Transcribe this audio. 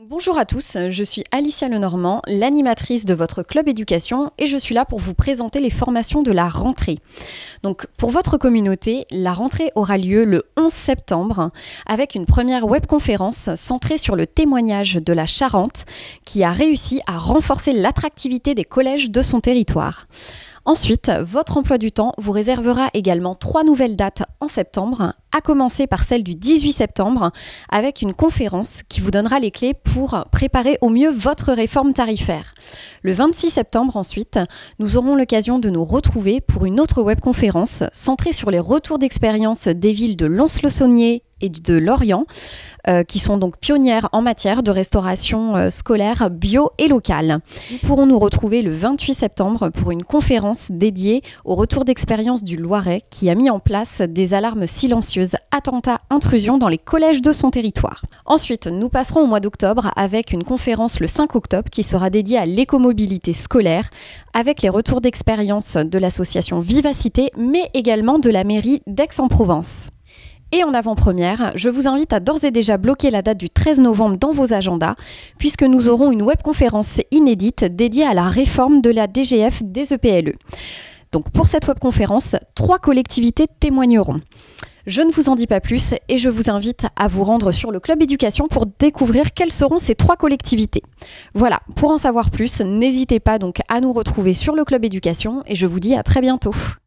Bonjour à tous, je suis Alicia Lenormand, l'animatrice de votre club éducation et je suis là pour vous présenter les formations de la rentrée. Donc pour votre communauté, la rentrée aura lieu le 11 septembre avec une première webconférence centrée sur le témoignage de la Charente qui a réussi à renforcer l'attractivité des collèges de son territoire. Ensuite, votre emploi du temps vous réservera également 3 nouvelles dates en septembre, à commencer par celle du 18 septembre avec une conférence qui vous donnera les clés pour préparer au mieux votre réforme tarifaire. Le 26 septembre ensuite, nous aurons l'occasion de nous retrouver pour une autre webconférence centrée sur les retours d'expérience des villes de Lons-le-Saunier et de Lorient, qui sont donc pionnières en matière de restauration scolaire bio et locale. Nous pourrons nous retrouver le 28 septembre pour une conférence dédiée au retour d'expérience du Loiret qui a mis en place des alarmes silencieuses attentats-intrusions dans les collèges de son territoire. Ensuite, nous passerons au mois d'octobre avec une conférence le 5 octobre qui sera dédiée à l'écomobilité scolaire avec les retours d'expérience de l'association Vivacité mais également de la mairie d'Aix-en-Provence. Et en avant-première, je vous invite à d'ores et déjà bloquer la date du 13 novembre dans vos agendas, puisque nous aurons une webconférence inédite dédiée à la réforme de la DGF des EPLE. Donc pour cette webconférence, 3 collectivités témoigneront. Je ne vous en dis pas plus et je vous invite à vous rendre sur le club éducation pour découvrir quelles seront ces 3 collectivités. Voilà, pour en savoir plus, n'hésitez pas donc à nous retrouver sur le club éducation et je vous dis à très bientôt.